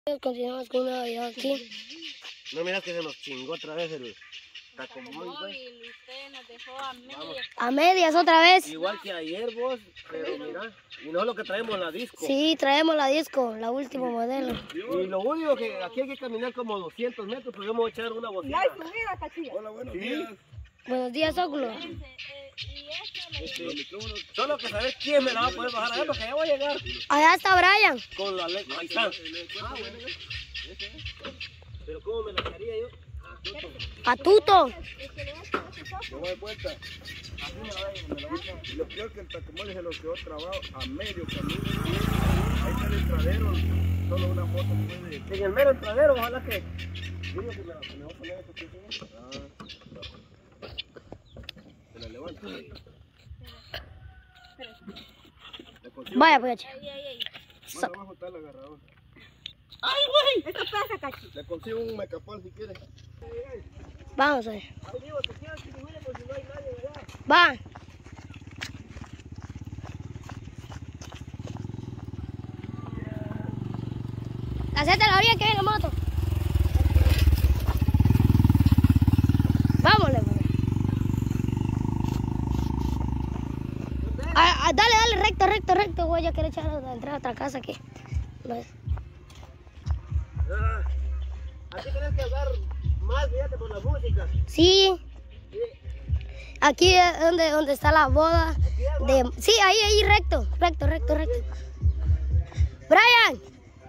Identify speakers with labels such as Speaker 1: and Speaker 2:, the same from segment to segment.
Speaker 1: Continuamos con una video aquí.
Speaker 2: No miras que se nos chingó otra vez el tacomóvil.
Speaker 3: Usted nos dejó a medias.
Speaker 1: A medias otra vez.
Speaker 2: Igual que ayer vos, pero mira, y no es lo que traemos la disco.
Speaker 1: Sí, traemos la disco, la última modelo.
Speaker 2: Y lo único que aquí hay que caminar como 200 metros, pero vamos a echar una bocina.
Speaker 4: Hola, buenos días.
Speaker 1: Buenos días, Óculo.
Speaker 2: Solo que saber quién me la va a poder bajar allá, porque allá voy a llegar
Speaker 1: Allá está Brian.
Speaker 2: con la ley. Ahí está. Pero ¿cómo me la haría yo?
Speaker 1: Patuto.
Speaker 4: Me voy de vuelta. Lo peor que el tacomóvil se lo quedó trabado a medio camino. Ahí está el entradero. Solo una foto puede.
Speaker 2: En el mero entradero, ojalá que. Digo que me va a poner esto aquí.
Speaker 4: Se la levanta.
Speaker 1: Vaya, pues.
Speaker 4: Más abajo está el agarrador.
Speaker 3: ¡Ay, güey! Esto pasa, Cachi.
Speaker 4: Le consigo un mecapal si quieres.
Speaker 1: Vamos a ver.
Speaker 2: Ahí digo que quieran que mire por si no hay nadie, ¿verdad?
Speaker 1: Va. Hacete la orilla que viene la moto. Vámonos. Dale, recto. Voy a querer echar a entrar a otra casa aquí.
Speaker 2: Aquí tenés que hablar más, fíjate, por la música.
Speaker 1: Sí. Aquí es donde está la boda. Sí, ahí, recto. Brian.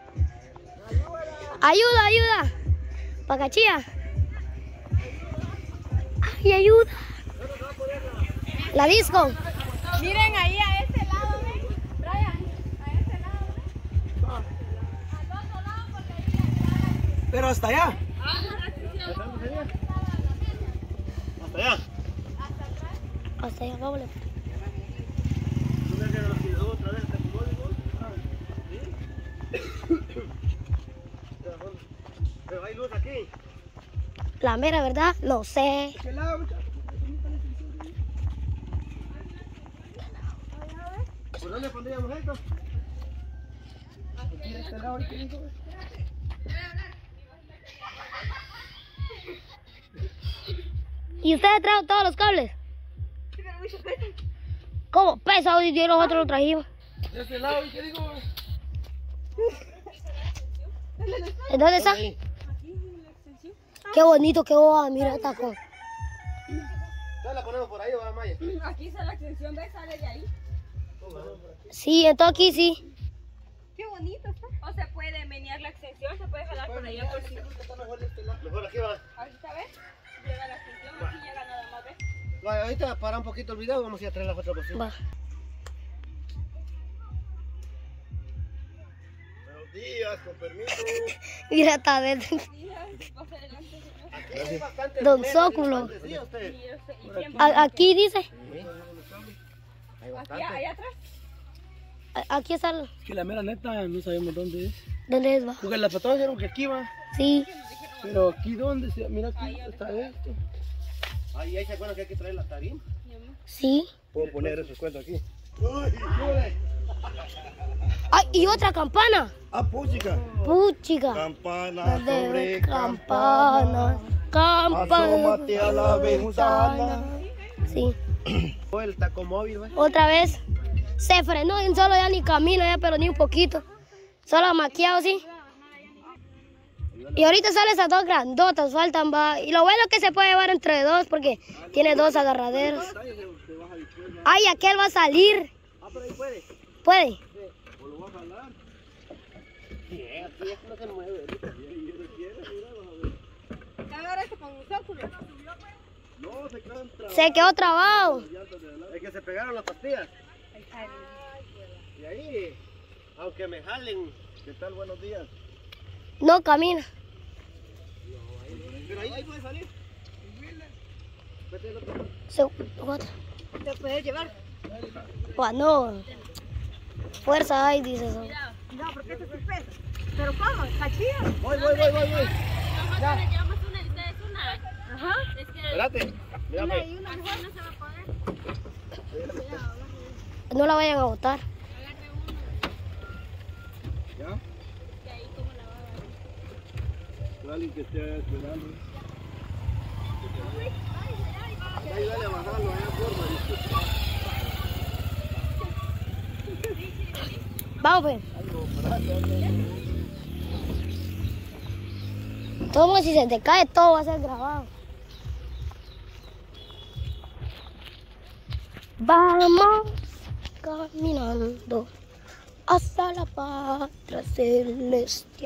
Speaker 1: Ayuda. Pacachía. Ay, ayuda. La disco.
Speaker 3: Miren ahí a este lado, ¿ven? Brian, a este lado, ¿ven? Al otro lado, porque ahí
Speaker 2: Pero hasta allá.
Speaker 3: hasta
Speaker 2: Hasta allá.
Speaker 1: Hasta allá, vámonos.
Speaker 2: ¿Tú crees que nos tiró otra vez el tacomóvil? ¿Sí? Pero hay luz aquí.
Speaker 1: La mera verdad, no sé.
Speaker 2: ¿Qué lado? ¿Por dónde pondríamos esto? Aquí de este lado, ¿qué dijo?
Speaker 1: ¿Y ustedes trajo todos los cables? ¿Cómo? Pesado y nosotros lo trajimos.
Speaker 2: De este lado, ¿qué digo?
Speaker 1: ¿En dónde está? Qué bonito, qué boba, mira, taco.
Speaker 2: Ya la ponemos por ahí, ¿verdad, Maya?
Speaker 3: Aquí está la extensión, ¿ves? Sale de ahí.
Speaker 1: Sí, entonces aquí sí.
Speaker 3: Qué bonito está. O se puede menear la extensión, se puede jalar por allá por si.
Speaker 2: Mejor aquí va.
Speaker 3: Ahorita, ¿ves? Llega la extensión, aquí llega nada más, ¿ves?
Speaker 2: Vale, ahorita para un poquito el video y vamos a ir a traer las otras cositas.
Speaker 1: Va.
Speaker 4: Buenos días, con permiso.
Speaker 1: Mira, está adentro.
Speaker 3: Más adelante, señor.
Speaker 2: Aquí hay bastante
Speaker 1: Don
Speaker 2: dinero,
Speaker 1: Zóculo.
Speaker 2: bastante, ¿sí, usted?
Speaker 3: Y yo sé, y siempre.
Speaker 1: Aquí dice.
Speaker 2: Hay
Speaker 3: Aquí,
Speaker 2: bastante.
Speaker 3: allá atrás.
Speaker 1: Aquí está.
Speaker 5: Que la mera neta no sabemos dónde es.
Speaker 1: ¿Dónde es, va?
Speaker 5: Porque las patronas dijeron que aquí va.
Speaker 1: Sí.
Speaker 5: Pero aquí dónde, mira aquí está esto.
Speaker 2: Ahí se acuerdan que hay que traer la tarima.
Speaker 1: Sí.
Speaker 4: Puedo poner esos cuentos aquí.
Speaker 1: Ay, y otra campana.
Speaker 4: Ah, puchica.
Speaker 1: Puchica.
Speaker 4: Campana sobre
Speaker 1: campana.
Speaker 4: Asómate a la ventana.
Speaker 1: Sí.
Speaker 2: El tacomóvil, ¿ves?
Speaker 1: Otra vez. Se frenó y solo ya ni camino ya, pero ni un poquito. Solo maquiado, sí. Y ahorita salen esas dos grandotas, faltan, va. Y lo bueno es que se puede llevar entre dos porque tiene dos agarraderos. Ay, aquel va a salir.
Speaker 2: Ah, pero ahí puede.
Speaker 1: ¿Puede?
Speaker 4: ¿O lo vas a jalar?
Speaker 2: Sí, aquí es que no se mueve. ahorita.
Speaker 3: Agarra esto con un óculos.
Speaker 4: No, se quedan trabados.
Speaker 1: Se quedó trabado.
Speaker 2: Es que se pegaron las pastillas. Y ahí, aunque me jalen,
Speaker 4: ¿Qué tal? Buenos días.
Speaker 1: No camina.
Speaker 2: pero ahí puede salir.
Speaker 1: Otra.
Speaker 3: ¿Te puedes llevar?
Speaker 1: No. Fuerza hay, dice eso.
Speaker 3: No, porque esto es peso. ¿Pero cómo? ¿Cachillo?
Speaker 2: Voy.
Speaker 3: Nosotros le llevamos una y ustedes una. Ajá. Es que
Speaker 2: Espérate. Mírame.
Speaker 3: una y una mejor no se va a poder.
Speaker 1: No la vayan a botar.
Speaker 3: Agarre uno.
Speaker 4: ¿Ya?
Speaker 3: Y ahí como la va a agarrar.
Speaker 4: Para alguien que esté esperando. Ahí dale a bajarlo, allá forma, dice.
Speaker 1: Vamos, pues. Todo si se te cae, todo va a ser grabado. Vamos caminando hasta la patria celestial.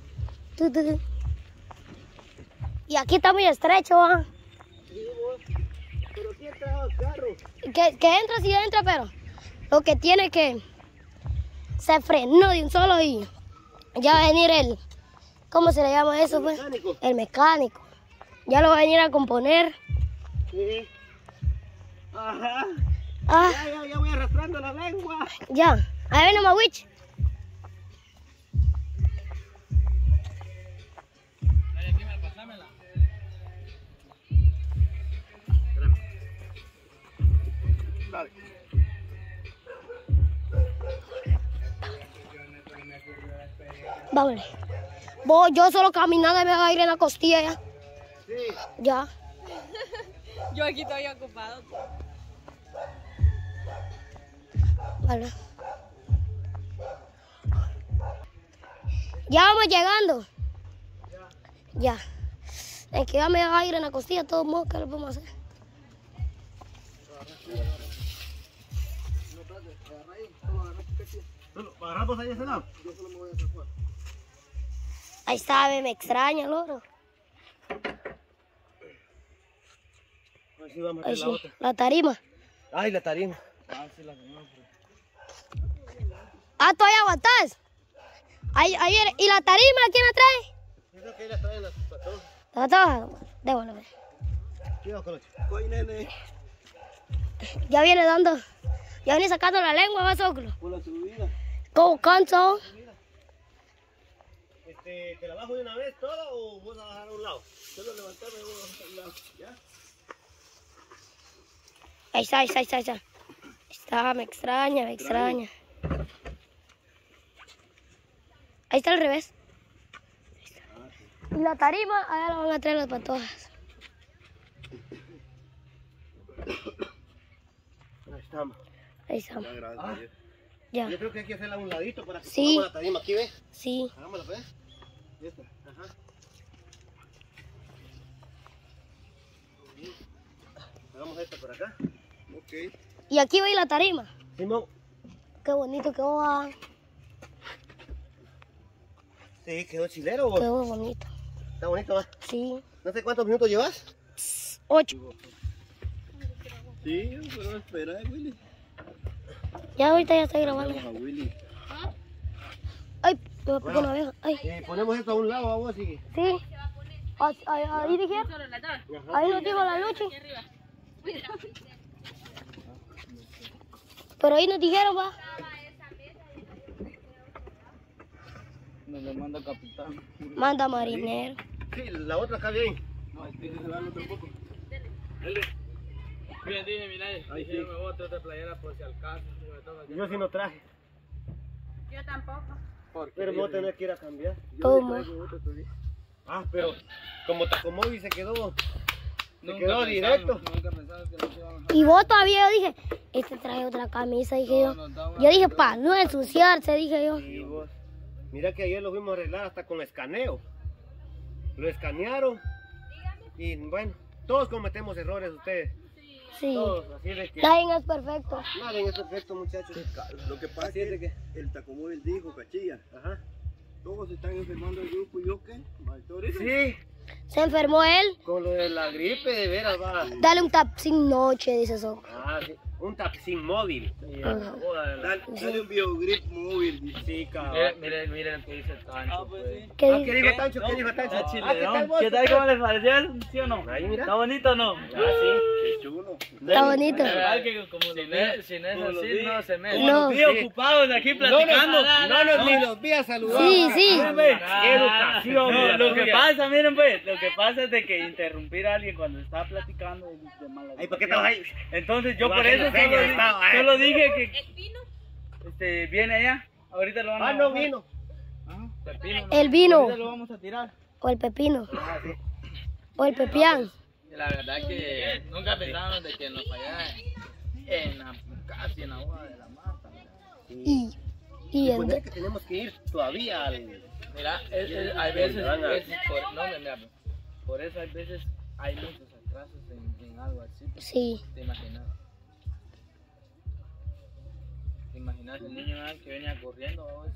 Speaker 1: Y aquí está muy estrecho, ¿ah?
Speaker 2: Pero aquí entra el carro.
Speaker 1: Que entra, sí entra, pero lo que tiene que se frenó de un solo y ya va a venir el, ¿cómo se le llama eso, pues?
Speaker 2: Mecánico.
Speaker 1: El mecánico. Ya lo va a venir a componer.
Speaker 2: Sí. Ajá.
Speaker 1: Ah,
Speaker 2: Ya voy arrastrando la lengua.
Speaker 1: ya. Ahí viene Mawich.
Speaker 4: Dale.
Speaker 1: Vámonos. Yo solo caminando y me va a ir en la costilla ya.
Speaker 2: Sí.
Speaker 1: Ya.
Speaker 3: Yo aquí estoy ocupado.
Speaker 1: Vale. Ya vamos llegando. Ya. Es que ya me va a ir en la costilla, de todos modos, ¿qué le podemos hacer?
Speaker 2: ¿Agarramos ahí ese lado?
Speaker 1: Ahí está, me extraña, loro.
Speaker 2: Así vamos a
Speaker 1: Ahí
Speaker 2: hacer
Speaker 1: sí,
Speaker 2: la otra.
Speaker 1: la tarima.
Speaker 2: Ay, la tarima.
Speaker 1: Todavía aguantás. Ahí viene. ¿Y la tarima quién la trae?
Speaker 2: Creo que ahí la traen las patronas.
Speaker 1: La trae. Déjame.
Speaker 2: Cuidado con
Speaker 4: Coy, nene.
Speaker 1: Ya viene dando. Ya viene sacando la lengua, va soclo.
Speaker 4: Por la subida.
Speaker 1: ¿Cómo canso?
Speaker 2: ¿Te la bajo de una vez toda o vos la vas a bajar a un lado?
Speaker 4: Solo levantarme y voy a bajar al lado. ¿Ya?
Speaker 1: Ahí está. Ahí está, me extraña. Ahí está al revés. Y la tarima, allá la van a traer las patojas.
Speaker 2: Ahí estamos.
Speaker 1: Ahí estamos.
Speaker 4: Ya, gracias. a Dios.
Speaker 1: Ya.
Speaker 2: Yo creo que hay que hacerla a un ladito para que
Speaker 1: Sí.
Speaker 2: pongamos la tarima aquí, ¿ves?
Speaker 1: Sí.
Speaker 2: Hagámosla, ¿ves? Y esta. Ajá. Hagamos esta por acá.
Speaker 4: Ok.
Speaker 1: Y aquí va a ir la tarima.
Speaker 2: Simón.
Speaker 1: Qué bonito quedó.
Speaker 2: Sí, quedó chilero vos.
Speaker 1: Quedó bonito.
Speaker 2: Está bonito, ¿va?
Speaker 1: Sí.
Speaker 2: No sé cuántos minutos llevas.
Speaker 1: 8.
Speaker 4: Sí, pero espera, Willy.
Speaker 1: Ya ahorita ya estoy grabando.
Speaker 4: Vamos a Willy.
Speaker 1: Ay, me picó una abeja. Ay,
Speaker 2: Ponemos esto a un lado, a vos, y...
Speaker 1: sí. Ahí dijeron. Ahí nos dijo la lucha. Pero ahí nos dijeron, va.
Speaker 5: Nos le manda capitán.
Speaker 1: Manda marinero.
Speaker 2: Sí, la otra acá bien.
Speaker 4: No, hay que jalarlo tampoco.
Speaker 5: Bien, dije, mira,
Speaker 4: Ahí
Speaker 5: dije,
Speaker 4: sí.
Speaker 5: me voy a traer de playera por si al caso. Si me toca.
Speaker 2: Yo sí no traje,
Speaker 3: Yo tampoco.
Speaker 2: pero me voy a tener que ir a cambiar.
Speaker 1: Toma.
Speaker 2: Ah, pero como Tacomóvil se quedó
Speaker 5: Nunca
Speaker 2: quedó
Speaker 5: pensamos,
Speaker 2: directo.
Speaker 5: Nunca pensaba que nos iban a...
Speaker 1: Y vos todavía, yo dije, este trae otra camisa, dije yo. Yo dije, para no ensuciarse, dije yo.
Speaker 2: Y vos, mira que ayer lo fuimos a arreglar hasta con escaneo. Lo escanearon y bueno, todos cometemos errores ustedes.
Speaker 1: Sí.
Speaker 2: Todos, así de que
Speaker 1: Nadie es perfecto.
Speaker 2: nadie es perfecto, muchachos.
Speaker 4: Lo que pasa
Speaker 2: Así
Speaker 4: es
Speaker 2: es de
Speaker 4: que el Tacomóvil dijo, Cachilla,
Speaker 2: Ajá.
Speaker 4: todos están enfermando el grupo y yo qué, ahorita.
Speaker 2: Sí,
Speaker 1: Se enfermó él.
Speaker 2: con lo de la gripe de veras va.
Speaker 1: Dale un tap sin noche, dice eso.
Speaker 2: Ah, sí. Un taxi móvil.
Speaker 1: Ajá.
Speaker 4: Dale un biogrip móvil. dice.
Speaker 2: Sí, cabrón.
Speaker 5: Miren lo que dice Tancho.
Speaker 1: ¿Qué
Speaker 2: Ah,
Speaker 1: dice?
Speaker 2: ¿qué dijo Tancho? ¿Qué dijo Tancho?
Speaker 5: Está
Speaker 2: Ah, ¿qué
Speaker 5: chileón.
Speaker 2: tal vos?
Speaker 5: ¿Qué tal? ¿Cómo les pareció? ¿Sí o no?
Speaker 2: Ahí, mira.
Speaker 5: ¿Está bonito o no?
Speaker 2: Ah, sí.
Speaker 4: Qué chulo.
Speaker 1: Está bonito.
Speaker 5: Verdad que como si no es así, no se mete.
Speaker 1: No.
Speaker 5: Los vi ocupados aquí platicando.
Speaker 2: Ni los vi a saludar.
Speaker 1: Sí, sí.
Speaker 2: Qué educación.
Speaker 5: No, lo que
Speaker 2: tuya.
Speaker 5: pasa, miren pues, lo que pasa es de que interrumpir a alguien cuando está platicando es de mala
Speaker 2: Ay, ¿por qué estabas ahí?
Speaker 5: Entonces yo
Speaker 2: Igual
Speaker 5: por
Speaker 2: que
Speaker 5: eso
Speaker 2: la feña estaba,
Speaker 5: solo dije que
Speaker 3: ¿El vino?
Speaker 5: viene allá. Ahorita lo van a
Speaker 2: Ah, no
Speaker 5: bajar.
Speaker 2: vino.
Speaker 5: Ajá, pepino,
Speaker 1: El vino.
Speaker 5: Ahorita lo vamos a tirar.
Speaker 1: O el pepino.
Speaker 2: Ah, sí.
Speaker 1: O el pepián.
Speaker 5: La verdad que nunca pensábamos de que nos fallara casi en la hoja de la mata.
Speaker 1: Y
Speaker 2: Y
Speaker 1: en...
Speaker 2: poner que tenemos que ir todavía al...
Speaker 5: Mira, hay veces, por eso hay veces hay muchos atrasos en algo así.
Speaker 1: Sí.
Speaker 5: ¿Te imaginas? ¿Te imaginas el niño que venía corriendo vos,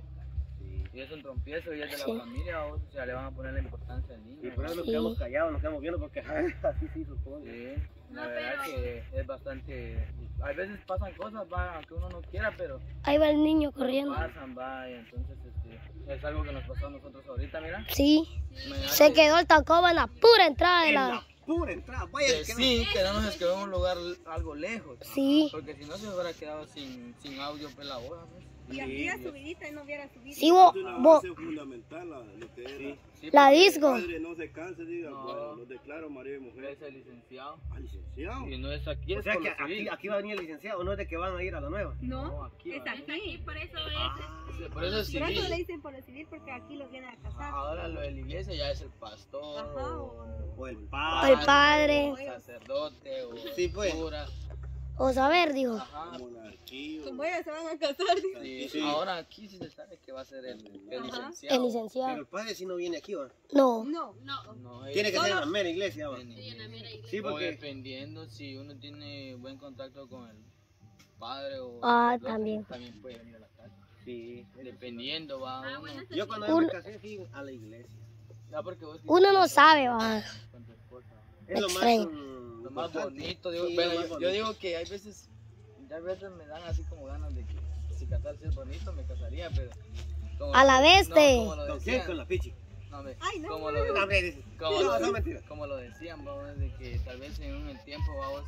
Speaker 5: y es un trompiezo y es de la
Speaker 1: Sí.
Speaker 5: familia, vos, o sea, le van a poner la importancia al niño?
Speaker 2: Y por eso nos
Speaker 1: Sí.
Speaker 2: quedamos callados, nos quedamos viendo porque así sí supongo.
Speaker 5: Sí, la verdad que es bastante... Hay veces pasan cosas, va, aunque uno no quiera, pero
Speaker 1: Ahí va el niño corriendo.
Speaker 5: pasan, va, y entonces es algo que nos pasó a nosotros ahorita, mira.
Speaker 1: Sí.
Speaker 5: Imagínate
Speaker 1: Se quedó el Tacoba en la pura entrada de
Speaker 2: En
Speaker 1: la...
Speaker 2: la pura entrada, vaya
Speaker 5: que
Speaker 2: que
Speaker 5: sí, que no nos quedó en un lugar algo lejos.
Speaker 1: Sí.
Speaker 5: Porque si no se hubiera quedado sin audio pues la hora, pues.
Speaker 3: Y aquí la subidita y no hubiera subido.
Speaker 1: Sí,
Speaker 4: Es una base fundamental lo que era.
Speaker 5: Sí,
Speaker 1: la
Speaker 5: porque
Speaker 1: disco.
Speaker 4: Padre no se canse, diga,
Speaker 5: No.
Speaker 4: bueno, los declaro marido y mujer.
Speaker 5: es el licenciado.
Speaker 4: Ah, licenciado.
Speaker 5: Y no es aquí,
Speaker 2: O
Speaker 5: es
Speaker 2: sea
Speaker 5: por
Speaker 2: que
Speaker 5: lo civil.
Speaker 2: aquí va a venir el licenciado, no es de que van a ir a la nueva.
Speaker 5: No,
Speaker 3: No,
Speaker 5: aquí
Speaker 3: es
Speaker 5: va.
Speaker 3: aquí, por eso es.
Speaker 5: Por eso es
Speaker 3: Por eso le
Speaker 5: civil.
Speaker 3: dicen por lo civil, porque aquí los vienen a casar.
Speaker 5: Ahora lo de la iglesia ya es el pastor.
Speaker 3: Ajá,
Speaker 2: O el
Speaker 1: O
Speaker 2: padre.
Speaker 1: el padre.
Speaker 5: O sacerdote, o
Speaker 2: Sí, pues.
Speaker 5: cura.
Speaker 1: O saber, dijo.
Speaker 5: Ajá.
Speaker 4: Monarquía.
Speaker 3: Como ellos se van a casar.
Speaker 5: Sí,
Speaker 2: Sí.
Speaker 5: Ahora aquí sí se sabe que va a ser el licenciado.
Speaker 1: El
Speaker 2: Pero
Speaker 1: licenciado.
Speaker 2: el padre si no viene aquí, ¿va?
Speaker 1: No.
Speaker 3: No,
Speaker 5: No,
Speaker 2: Tiene que ser en la mera iglesia, ¿va? Sí,
Speaker 5: o
Speaker 2: porque...
Speaker 5: dependiendo si uno tiene buen contacto con el padre o
Speaker 1: Ah,
Speaker 5: el
Speaker 1: también.
Speaker 5: también puede venir a la casa.
Speaker 2: Sí.
Speaker 5: Dependiendo va uno.
Speaker 2: Yo cuando yo me casé fui a la iglesia.
Speaker 5: Ya porque vos
Speaker 1: Uno no sabe, va.
Speaker 5: con tu esposa.
Speaker 2: Es lo más...
Speaker 1: Extraño.
Speaker 5: Lo más
Speaker 2: importante.
Speaker 5: bonito, digo,
Speaker 2: Sí,
Speaker 5: bueno,
Speaker 2: lo más
Speaker 5: yo
Speaker 2: bonito.
Speaker 5: digo que hay veces, ya a veces me dan así como ganas de que si casarse es bonito, me casaría, pero... como
Speaker 1: A la
Speaker 5: no,
Speaker 1: bestia.
Speaker 5: como lo
Speaker 2: ¿Con quién?
Speaker 5: decían,
Speaker 2: Con la pichi.
Speaker 5: no, ve,
Speaker 3: Ay, no,
Speaker 5: como
Speaker 3: no,
Speaker 5: lo,
Speaker 2: No, hombre, dice.
Speaker 5: como,
Speaker 2: No,
Speaker 5: lo,
Speaker 2: no, mentira.
Speaker 5: como lo decían, vamos, de que tal vez en un tiempo, vamos,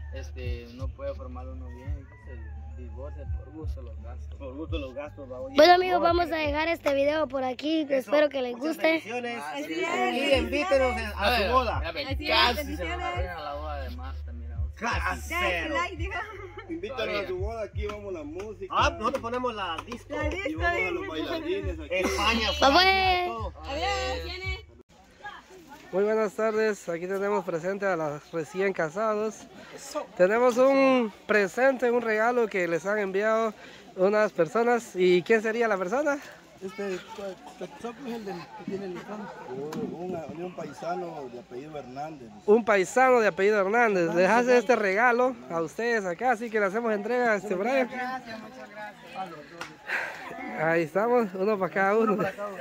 Speaker 5: no puede formar uno bien, que se divorcia por gusto los gastos.
Speaker 2: Por gusto los gastos, va. Oye,
Speaker 1: Bueno, amigos,
Speaker 2: no,
Speaker 1: vamos
Speaker 2: que-
Speaker 1: a dejar este video por aquí.
Speaker 2: Eso.
Speaker 1: Espero que les
Speaker 2: Muchas
Speaker 1: guste.
Speaker 2: bendiciones.
Speaker 5: Ah, sí.
Speaker 2: Y invítenos a su boda.
Speaker 5: Mira, ve,
Speaker 3: Así es,
Speaker 5: casi se nos
Speaker 3: bendiciones.
Speaker 5: arruina la boda de Marta, mira. vos.
Speaker 2: Casi
Speaker 3: Dale
Speaker 2: cero.
Speaker 3: like, diga.
Speaker 4: Invítanos a su boda, aquí vamos la música.
Speaker 2: Ah, nosotros ponemos la disco.
Speaker 3: La
Speaker 4: Y
Speaker 3: disco,
Speaker 4: vamos a los bailarines aquí.
Speaker 2: España,
Speaker 1: Pues,
Speaker 2: Francia, todo.
Speaker 3: Adiós.
Speaker 6: Muy buenas tardes, aquí tenemos presente a los recién casados. Tenemos un presente, un regalo que les han enviado unas personas. ¿Y quién sería la persona?
Speaker 4: Este Soplo es el que tiene el un paisano de apellido Hernández.
Speaker 6: Un paisano de apellido Hernández. Les hace este regalo a ustedes acá, así que le hacemos entrega a este Brian.
Speaker 3: Gracias, muchas gracias.
Speaker 6: Ahí estamos, uno para cada uno.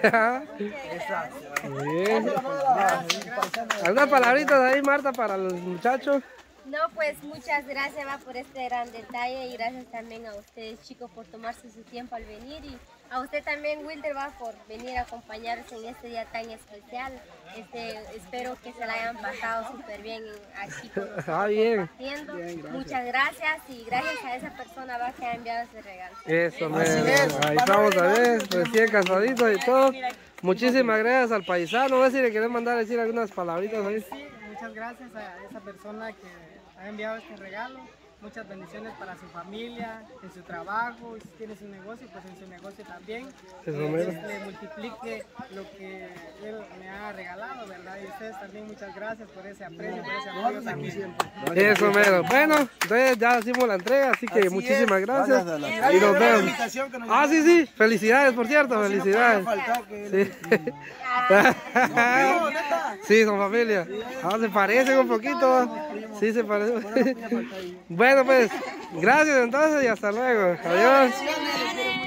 Speaker 6: Muy bien. ¿Algunas palabritas ahí, Marta, para los muchachos?
Speaker 7: No, pues muchas gracias va por este gran detalle y gracias también a ustedes chicos por tomarse su tiempo al venir y a usted también Wilder va por venir a acompañarnos en este día tan especial. Espero que se la hayan pasado súper bien aquí con nosotros
Speaker 6: Ah, bien.
Speaker 7: compartiendo. Muchas gracias y gracias a esa persona va que ha enviado ese regalo.
Speaker 6: Eso, ahí estamos también, recién casaditos y todo. Muchísimas gracias al paisano. A ver si le quieren mandar a decir algunas palabritas ahí.
Speaker 8: Sí, muchas gracias a esa persona que ha enviado este regalo. Muchas bendiciones para su familia, en su trabajo, y si tiene su negocio, pues en su negocio también.
Speaker 6: Eso
Speaker 8: Que
Speaker 6: mero.
Speaker 8: Dios le multiplique lo que Él me ha regalado, ¿verdad? Y ustedes también muchas gracias por ese aprecio, por ese apoyo también.
Speaker 6: Eso, mero. Bueno, entonces ya hicimos la entrega, así que muchísimas gracias. Y nos vemos. Ah, sí, sí. Felicidades, por cierto, felicidades. Sí. Sí, son familia. Ah, se parecen un poquito. Sí, se parecen. Bueno, pues, gracias entonces y hasta luego. Adiós.